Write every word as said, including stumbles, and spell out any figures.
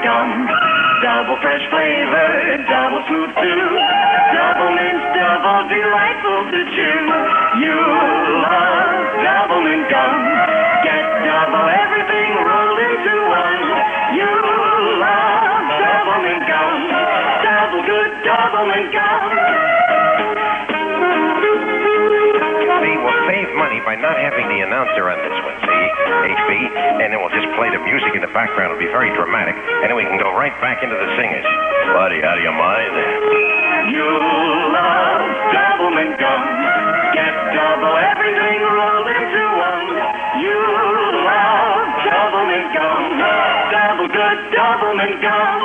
gum. Double fresh flavor, double smooth too. Double mint, double delightful to chew. You love double mint gum. Get double everything rolled into one. You love double mint gum. Double good double mint gum. See, we'll save money by not having the announcer on this one, see, H B? And then we'll just play the music in the background. It'll be very dramatic. And then we can go right back into the singers. Buddy, how do you mind? You love double mint gum. Get double everything rolled into one. You love double mint gum. Double good double mint gum.